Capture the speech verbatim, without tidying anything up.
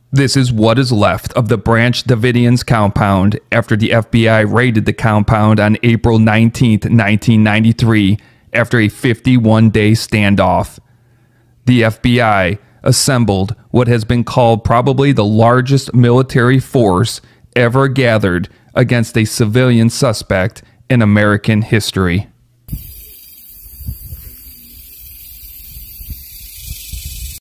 This is what is left of the Branch Davidians compound after the F B I raided the compound on April nineteenth, nineteen ninety-three, after a fifty-one day standoff. The F B I assembled what has been called probably the largest military force ever gathered against a civilian suspect in American history.